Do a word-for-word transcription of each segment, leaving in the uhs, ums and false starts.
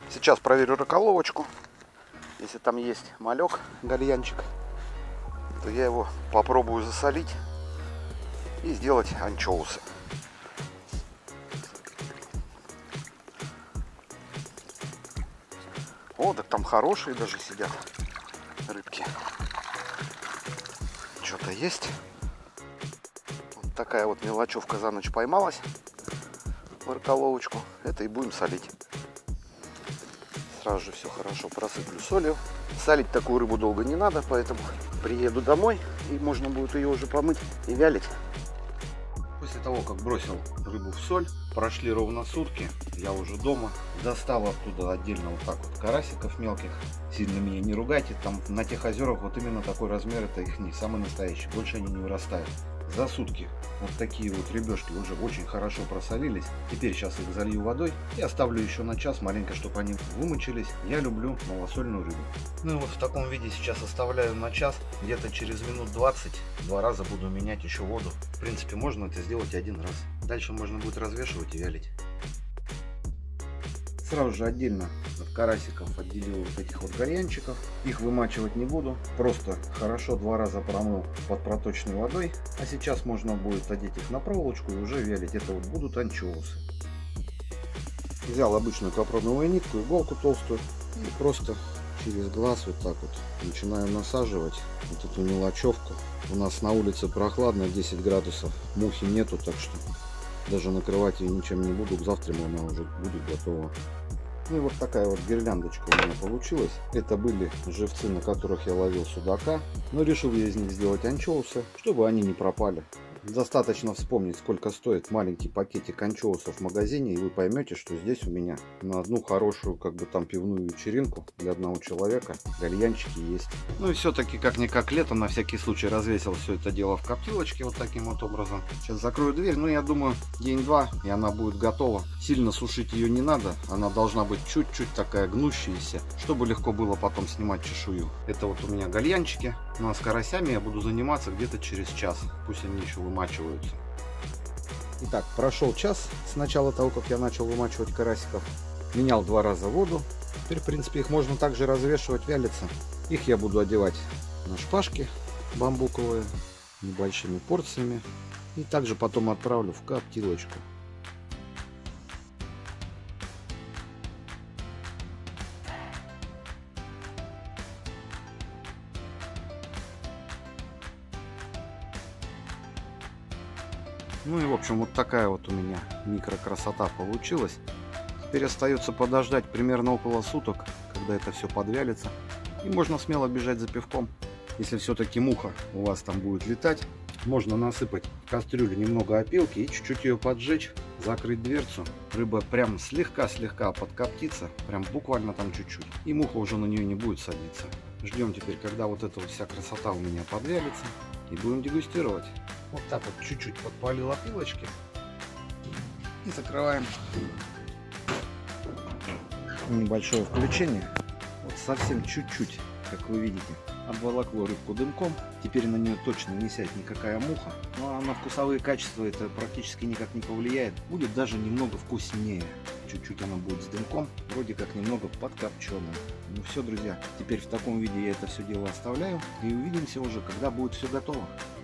Сейчас проверю раколовочку. Если там есть малек, гальянчик, то я его попробую засолить и сделать анчоусы. О, так там хорошие даже сидят рыбки. Что-то есть. Вот такая вот мелочевка за ночь поймалась в раколовочку. Это и будем солить. Сразу же все хорошо просыплю солью. Солить такую рыбу долго не надо, поэтому приеду домой и можно будет ее уже помыть и вялить. После того, как бросил рыбу в соль, прошли ровно сутки, я уже дома. Достал оттуда отдельно вот так вот карасиков мелких. Сильно меня не ругайте, там на тех озерах вот именно такой размер, это их не самый настоящий, больше они не вырастают. За сутки вот такие вот рыбешки уже очень хорошо просолились. Теперь сейчас их залью водой и оставлю еще на час маленько, чтобы они вымочились. Я люблю малосольную рыбу. Ну и вот в таком виде сейчас оставляю на час. Где-то через минут двадцать два раза буду менять еще воду. В принципе, можно это сделать один раз. Дальше можно будет развешивать и вялить. Сразу же отдельно от карасиков отделил вот этих вот гальянчиков. Их вымачивать не буду. Просто хорошо два раза промыл под проточной водой. А сейчас можно будет одеть их на проволочку и уже вялить. Это вот будут анчоусы. Взял обычную капроновую нитку, иголку толстую. И просто через глаз вот так вот начинаю насаживать вот эту мелочевку. У нас на улице прохладно, десять градусов. Мухи нету, так что даже накрывать ее ничем не буду. К завтра она уже будет готова. Ну и вот такая вот гирляндочка у меня получилась. Это были живцы, на которых я ловил судака. Но решил я из них сделать анчоусы, чтобы они не пропали. Достаточно вспомнить, сколько стоит маленький пакетик анчоусов в магазине, и вы поймете, что здесь у меня на одну хорошую, как бы там, пивную вечеринку для одного человека гальянчики есть. Ну и все-таки, как-никак, лето, на всякий случай развесил все это дело в коптилочке вот таким вот образом. Сейчас закрою дверь, ну я думаю, день-два, и она будет готова. Сильно сушить ее не надо, она должна быть чуть-чуть такая гнущаяся, чтобы легко было потом снимать чешую. Это вот у меня гальянчики. Ну а с карасями я буду заниматься где-то через час. Пусть они еще вымачиваются. Итак, прошел час с начала того, как я начал вымачивать карасиков. Менял два раза воду. Теперь, в принципе, их можно также развешивать, вялиться. Их я буду одевать на шпажки бамбуковые, небольшими порциями. И также потом отправлю в коптилочку. Ну и в общем вот такая вот у меня микрокрасота получилась. Теперь остается подождать примерно около суток, когда это все подвялится. И можно смело бежать за пивком. Если все-таки муха у вас там будет летать, можно насыпать в кастрюлю немного опилки и чуть-чуть ее поджечь, закрыть дверцу. Рыба прям слегка-слегка подкоптится, прям буквально там чуть-чуть. И муха уже на нее не будет садиться. Ждем теперь, когда вот эта вот вся красота у меня подвялится. И будем дегустировать. Вот так вот чуть-чуть подпалил опилочки. И закрываем. Небольшое включение. Вот совсем чуть-чуть, как вы видите, обволокло рыбку дымком. Теперь на нее точно не сядет никакая муха. Ну а на вкусовые качества это практически никак не повлияет. Будет даже немного вкуснее. Чуть-чуть она будет с дымком, вроде как немного подкопченная. Ну все, друзья, теперь в таком виде я это все дело оставляю. И увидимся уже, когда будет все готово.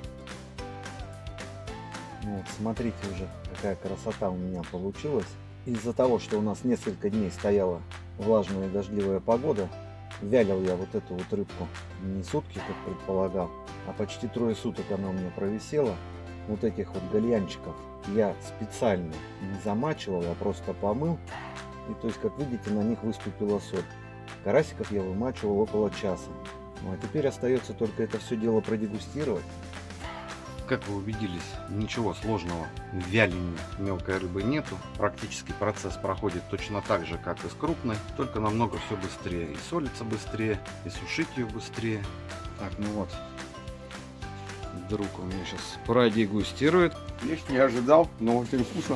Ну вот, смотрите уже, какая красота у меня получилась. Из-за того, что у нас несколько дней стояла влажная и дождливая погода, вялил я вот эту вот рыбку не сутки, как предполагал, а почти трое суток она у меня провисела. Вот этих вот гальянчиков я специально не замачивал, а просто помыл. И то есть, как видите, на них выступила соль. Карасиков я вымачивал около часа. Ну а теперь остается только это все дело продегустировать. Как вы убедились, ничего сложного в вялении мелкой рыбы нету. Практически процесс проходит точно так же, как и с крупной, только намного все быстрее. И солится быстрее, и сушить ее быстрее. Так, ну вот. Друг у меня сейчас продегустирует. Лишь не ожидал, но очень вкусно.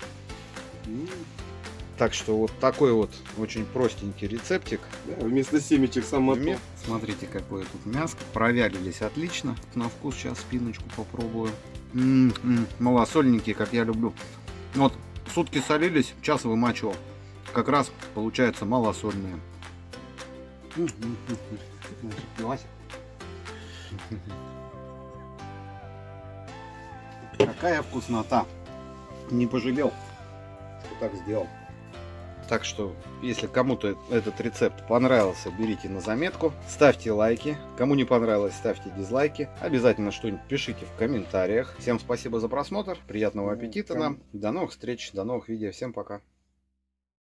Так что вот такой вот очень простенький рецептик. Да, вместо семечек сам мотор. Смотрите, какое тут мяско. Провялились отлично. На вкус сейчас спиночку попробую. М-м-м, малосольненькие, как я люблю. Вот сутки солились, час вымачивал. как раз получаются малосольные. Какая вкуснота! Не пожалел, что так сделал. Так что, если кому-то этот рецепт понравился, берите на заметку, ставьте лайки. Кому не понравилось, ставьте дизлайки. Обязательно что-нибудь пишите в комментариях. Всем спасибо за просмотр, приятного аппетита нам. До новых встреч, до новых видео. Всем пока.